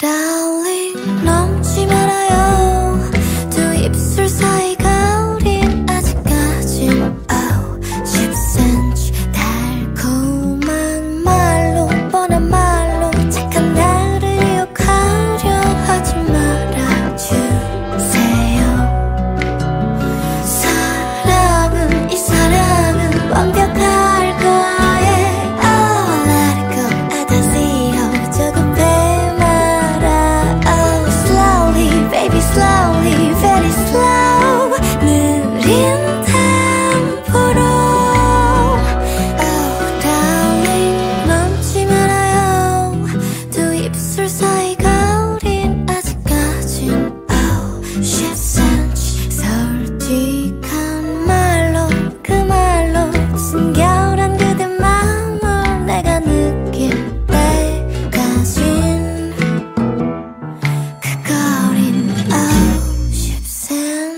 darling, 넘지 말아요. 두 입술 사이 거린 아직까진 10cm. 달콤한 말로 뻔한 말로 착한 나를 유혹하려 하지 말아주세요. 사랑은 이 사랑은 완벽할 거예요. Oh, let it go, I don't see you. 조금 slowly, very slow, 느린 템포로. Oh, darling, 넘지 말아요. 두 입술 사이 거린 아직까진 10cm. 솔직한 말로 그 말로 숨겨란 그대 마음을 내가 느낄 때까진 그 거린 10cm.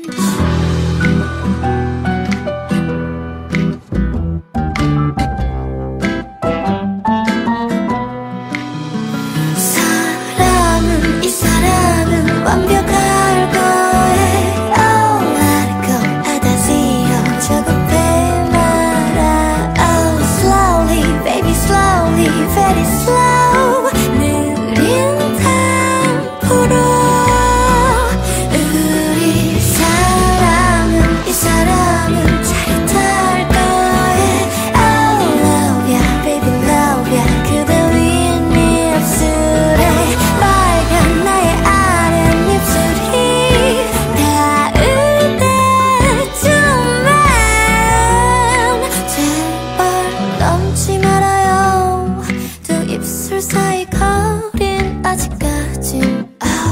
사랑은 이 사랑은 완벽할 거예요. Oh, let it go, I don't see you. 조급해 말아. Oh, slowly, baby, slowly, very slow, 느린 템포로. 우리 사랑은 이 사랑은 짜릿할 거예요. Oh, love ya, baby, love ya. 그대 위에 네 입술에 빨간 나의 아랫입술이 닿을 때쯤엔 제발 넘지 말아요. 두 입술 사이 거린 아직까진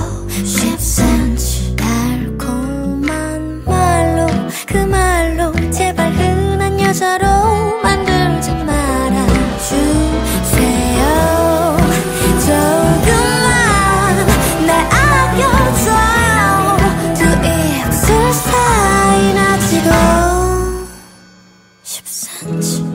10cm. 달콤한 말로 그 말로 제발 흔한 여자로 만들지 말아주세요. 조금만 날 아껴줘요. 두 입술 사이 나지도 10cm.